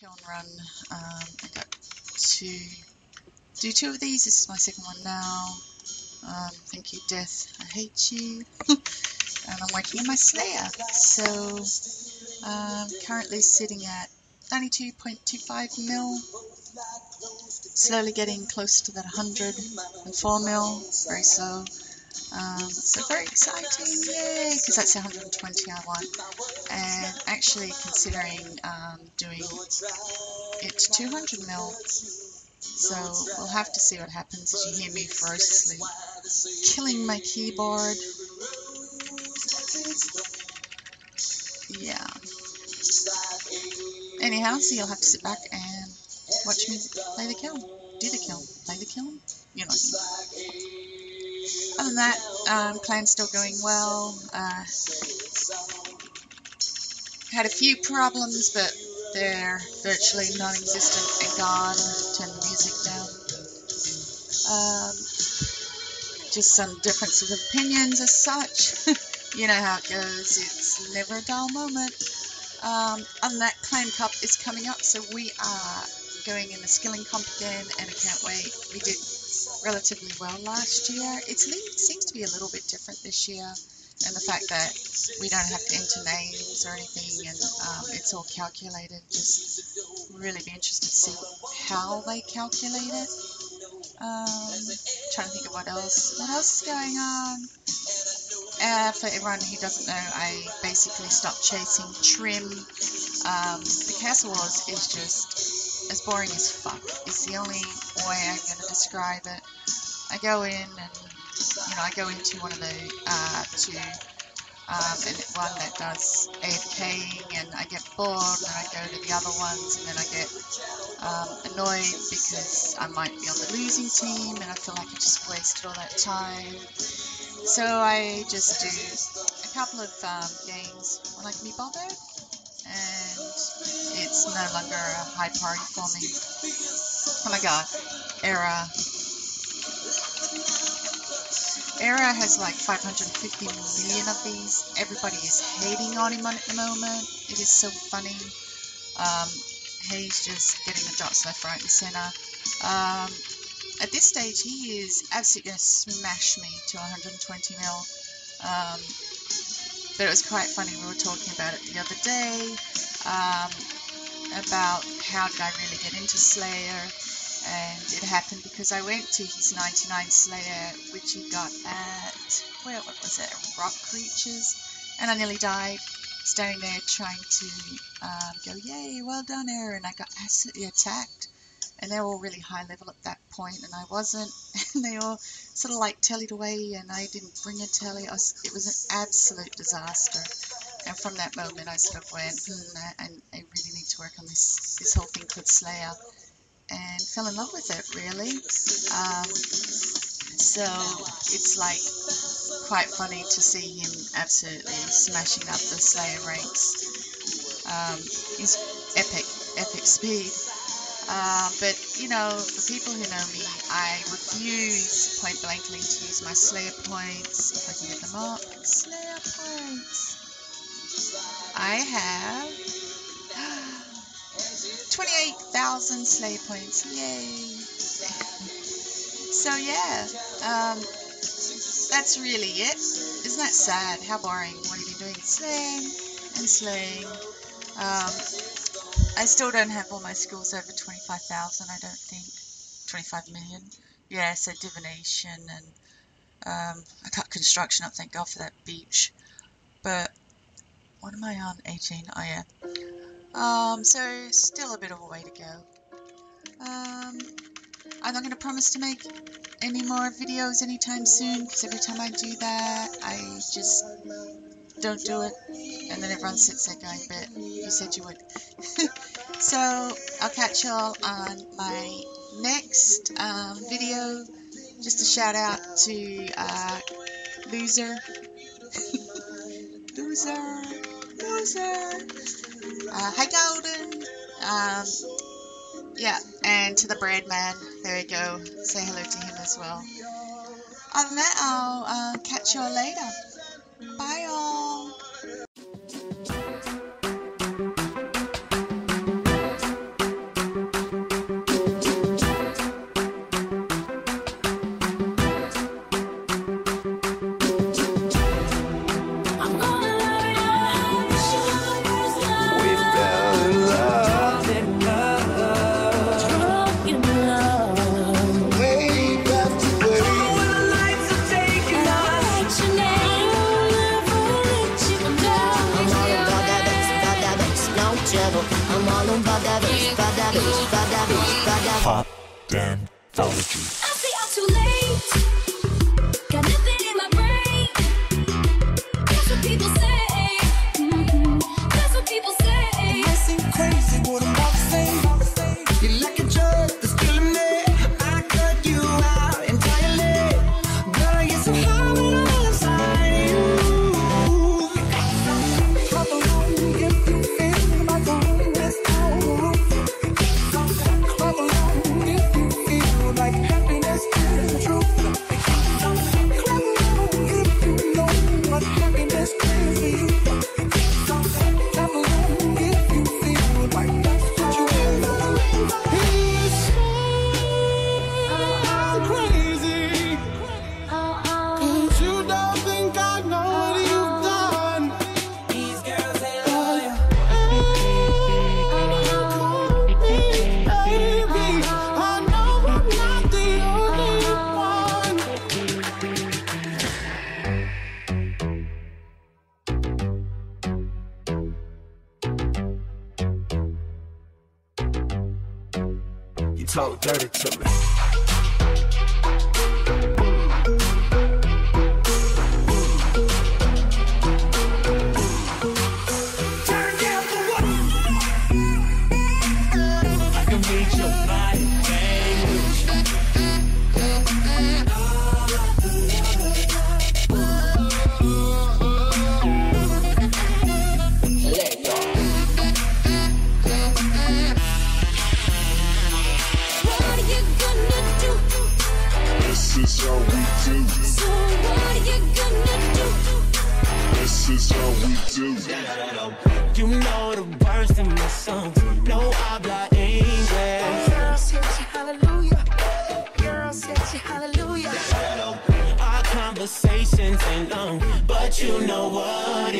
kiln run. I got to do 2 of these. This is my second one now. Thank you, Death. I hate you. And I'm working in my Slayer. So currently sitting at 92.25 mil. Slowly getting close to that 104 mil. Very slow. So very exciting, yay, because that's 120 I want. And actually considering doing it to 200 mil. So we'll have to see what happens as you hear me ferociously killing my keyboard. Yeah. Anyhow, so you'll have to sit back and watch me play the kiln. Do the kiln. Play the kiln. You know what I mean. Other than that, plan's still going well. Had a few problems, but they're virtually non-existent, thank God. Turn the music down. Just some differences of opinions as such. You know how it goes. It's never a dull moment. And that Clan Cup is coming up, so we are going in the skilling comp again, and I can't wait. We did relatively well last year. It seems to be a little bit different this year, and the fact that we don't have to enter names or anything, and it's all calculated. Just really be interested to see how they calculate it. Trying to think of what else. What else is going on? For everyone who doesn't know, I basically stopped chasing trim. The Castle Wars is just as boring as fuck. It's the only way I'm going to describe it. I go in and, I go into one of the and one that does AFKing, and I get bored, and I go to the other ones, and then I get annoyed because I might be on the losing team, and I feel like I just wasted all that time. So I just do a couple of games when I can be bothered, and it's no longer a high priority for me. Oh my god, Era has like 550 million of these. Everybody is hating on him at the moment. It is so funny. He's just getting the drops left, right, and centre. At this stage, he is absolutely going to smash me to 120 mil. But it was quite funny. We were talking about it the other day, about how did I really get into Slayer. And it happened because I went to his 99 Slayer, which he got at, what was it, Rock Creatures, and I nearly died, standing there trying to go, yay, well done, Era, and I got absolutely attacked, and they were all really high level at that point, and I wasn't, and they all sort of like tellied away, and I didn't bring a telly. It was an absolute disaster, and from that moment I sort of went, I really need to work on this whole thing called Slayer. And fell in love with it, really. So it's like quite funny to see him absolutely smashing up the Slayer ranks. He's epic speed. But, for people who know me, I refuse point blankly to use my Slayer points. If I can get them up. Slayer points. I have 28,000 Slayer points, yay! So yeah, that's really it. Isn't that sad? How boring. What have you been doing? Slaying and slaying. I still don't have all my skills over 25,000, I don't think. 25 million. Yeah, so divination, and I cut construction up, thank God for that beach. But what am I on? 18? Oh yeah. So still a bit of a way to go. I'm not going to promise to make any more videos anytime soon, because every time I do that, I just don't do it, and then everyone sits there going, but you said you would. So I'll catch y'all on my next video. Just a shout out to Loser. Hi Golden. Yeah, and to the Bread Man, there you go, say hello to him as well. Other than that, I'll catch y'all later. Bye all. Pop Danthology. I say I'm too late. Got nothing in my brain. That's what people say. That's what people say. I seem crazy, what I'm about to say. You're like a drug that's killing me. I cut you out entirely. Girl, I get so high when I'm inside you. Clap along if you feel my zone is out. Clap along if you feel like happiness is the truth. Clap along if you know what happiness is for you. Clap along if you feel like that's what you want. He's so crazy. And you don't think I know what you've done. These girls ain't loyal. Baby, I know I'm not the only one. You talk dirty to me. Turn down for what? I can read your body language. What are you gonna do? This is how we do. So what are you gonna do? This is how we do. You know the words in my songs. No habla English. Girl, set you hallelujah. Girl, set you hallelujah. Our conversations ain't long, but you know what